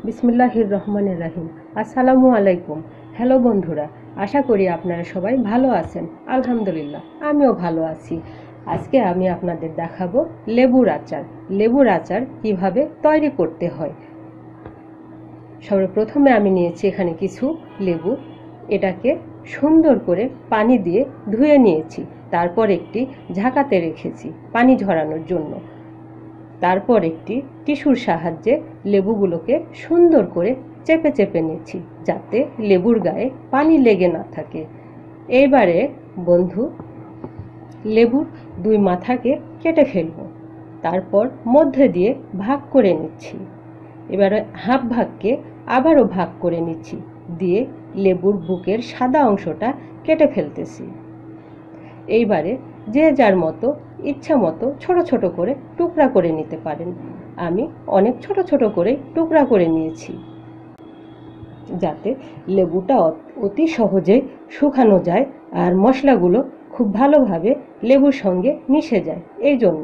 বিসমিল্লাহির রহমানির রহিম। আসসালামু আলাইকুম। হ্যালো বন্ধুরা, আশা করি আপনারা সবাই ভালো আছেন। আলহামদুলিল্লাহ, আমিও ভালো আছি। আজকে আমি আপনাদের দেখাবো লেবুর আচার। লেবুর আচার কিভাবে তৈরি করতে হয়। সর্বপ্রথমে আমি নিয়েছি এখানে কিছু লেবু। এটাকে সুন্দর করে পানি দিয়ে ধুয়ে নিয়েছি। তারপর একটি ঝাঁকাতে রেখেছি পানি ঝরানোর জন্য। তারপর একটি টিস্যুর সাহায্যে লেবুগুলোকে সুন্দর করে চেপে চেপে নিচ্ছি, যাতে লেবুর গায়ে পানি লেগে না থাকে। এইবারে বন্ধু, লেবুর দুই মাথাকে কেটে ফেলব। তারপর মধ্যে দিয়ে ভাগ করে নিচ্ছি। এবারে হাফ ভাগকে আবারও ভাগ করে নিচ্ছি, দিয়ে লেবুর বুকের সাদা অংশটা কেটে ফেলতেছি। এইবারে যে যার মতো ইচ্ছা মতো ছোট ছোট করে টুকরা করে নিতে পারেন। আমি অনেক ছোট ছোট করে টুকরা করে নিয়েছি, যাতে লেবুটা অতি সহজে শুকানো যায় আর মশলাগুলো খুব ভালোভাবে লেবুর সঙ্গে মিশে যায়। এই জন্য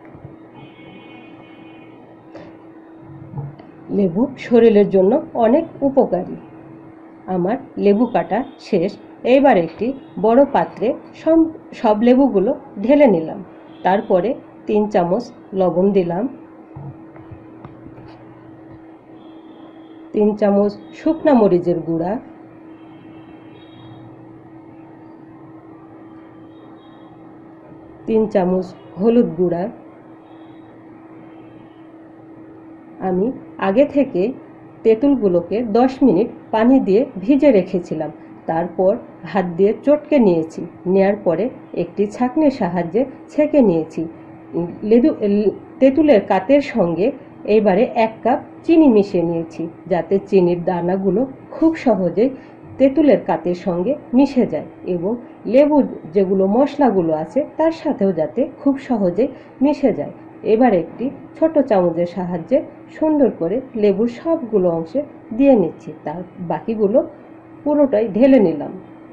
লেবু শরীরের জন্য অনেক উপকারী। আমার লেবু কাটা শেষ। এইবার একটি বড় পাত্রে সব লেবুগুলো ঢেলে নিলাম। তারপরে 3 চামচ লবণ দিলাম, 3 চামচ শুকনা মরিচের গুঁড়া, 3 চামচ হলুদ গুঁড়া। আমি আগে থেকে তেঁতুলগুলোকে 10 মিনিট পানি দিয়ে ভিজে রেখেছিলাম। তারপর হাত দিয়ে চটকে নিয়েছি। নেয়ার পরে একটি ছাঁকনির সাহায্যে ছেঁকে নিয়েছি। তেঁতুলের কাতের সঙ্গে এইবারে 1 কাপ চিনি মিশিয়ে নিয়েছি, যাতে চিনির দানাগুলো খুব সহজেই তেঁতুলের কাতের সঙ্গে মিশে যায় এবং লেবুর যেগুলো মশলাগুলো আছে তার সাথেও যাতে খুব সহজেই মিশে যায়। এবার একটি ছোট চামচের সাহায্যে সুন্দর করে লেবুর সবগুলো অংশে দিয়ে নিচ্ছি। তার বাকিগুলো পুরোটাই ঢেলে নিলাম।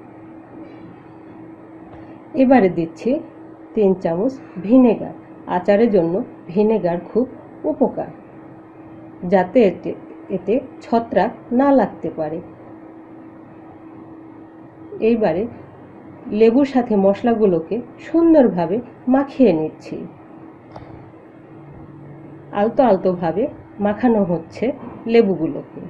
এবারে দিচ্ছি 3 চামচ ভিনেগার। আচারের জন্য ভিনেগার খুব উপকার, যাতে এতে ছত্রাক না লাগতে পারে। এইবারে লেবুর সাথে মশলাগুলোকে সুন্দরভাবে মাখিয়ে নিচ্ছি। আলতো আলতোভাবে মাখানো হচ্ছে লেবুগুলোকে।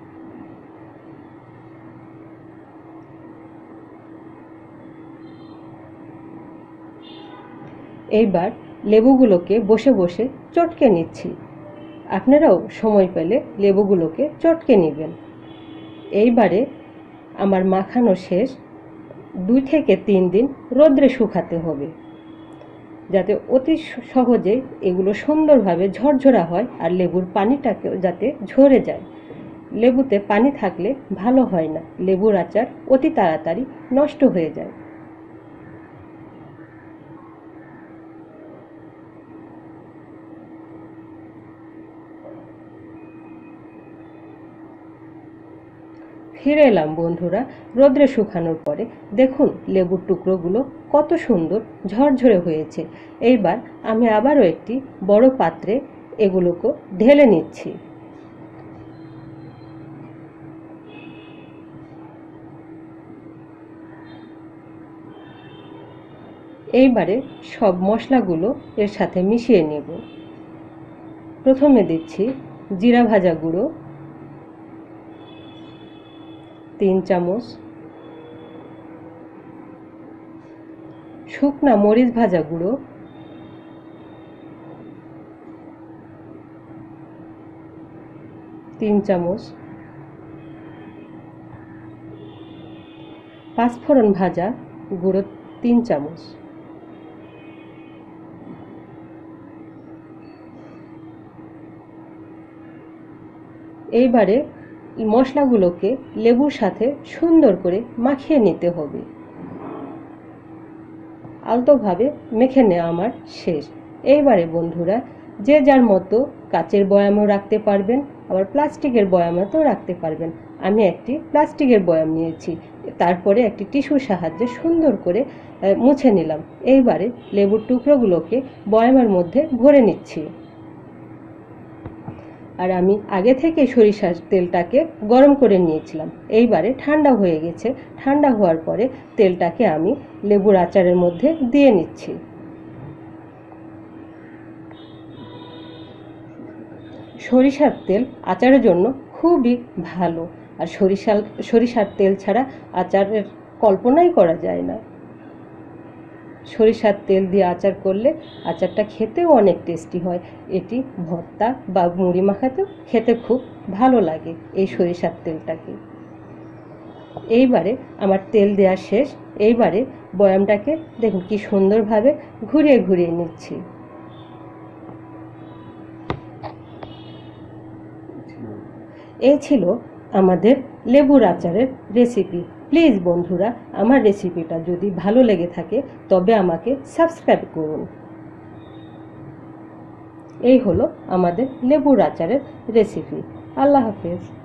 এইবার লেবুগুলোকে বসে বসে চটকে নিচ্ছি। আপনারাও সময় পেলে লেবুগুলোকে চটকে নেবেন। এইবারে আমার মাখানো শেষ। 2 থেকে 3 দিন রোদ্রে শুকাতে হবে, যাতে অতি সহজেই এগুলো সুন্দরভাবে ঝরঝরা হয় আর লেবুর পানিটাকেও যাতে ঝরে যায়। লেবুতে পানি থাকলে ভালো হয় না, লেবুর আচার অতি তাড়াতাড়ি নষ্ট হয়ে যায়। ফিরে এলাম বন্ধুরা রোদ্রে শুকানোর পরে। দেখুন লেবুর টুকরোগুলো কত সুন্দর ঝরঝরে হয়েছে। এইবার আমি আবারও একটি বড় পাত্রে এগুলোকে ঢেলে নিচ্ছি। এইবারে সব মশলাগুলো এর সাথে মিশিয়ে নেব। প্রথমে দিচ্ছি জিরা ভাজা গুঁড়ো 3 চামচ, শুকনা মরিচ ভাজা গুঁড়ো 3 চামচ, পাঁচফোড়ন ভাজা গুঁড়ো 3 চামচ। এইবারে মশলাগুলোকে লেবুর সাথে সুন্দর করে মাখিয়ে নিতে হবে। আলতোভাবে মেখে নেওয়া আমার শেষ। এইবারে বন্ধুরা, যে যার মতো কাচের বয়ামও রাখতে পারবেন, আবার প্লাস্টিকের বয়ামেতেও রাখতে পারবেন। আমি একটি প্লাস্টিকের বয়াম নিয়েছি। তারপরে একটি টিস্যুর সাহায্যে সুন্দর করে মুছে নিলাম। এইবারে লেবুর টুকরোগুলোকে বয়ামের মধ্যে ভরে নিচ্ছি। আর আমি আগে থেকে সরিষার তেলটাকে গরম করে নিয়েছিলাম। এইবারে ঠান্ডা হয়ে গেছে। ঠান্ডা হওয়ার পরে তেলটাকে আমি লেবুর আচারের মধ্যে দিয়ে নিচ্ছি। সরিষার তেল আচারের জন্য খুবই ভালো, আর সরিষার তেল ছাড়া আচারের কল্পনাই করা যায় না। সরিষার তেল দিয়ে আচার করলে আচারটা খেতেও অনেক টেস্টি হয়। এটি ভর্তা বা মুড়ি মাখাতেও খেতে খুব ভালো লাগে এই সরিষার তেলটাকে। এইবারে আমার তেল দেওয়া শেষ। এইবারে বয়ামটাকে দেখুন কি সুন্দরভাবে ঘুরিয়ে ঘুরিয়ে নিচ্ছি। এই ছিল আমাদের লেবুর আচারের রেসিপি। প্লিজ বন্ধুরা, আমার রেসিপিটা যদি ভালো লেগে থাকে তবে আমাকে সাবস্ক্রাইব করুন। এই হলো আমাদের লেবুর আচারের রেসিপি। আল্লাহ হাফেজ।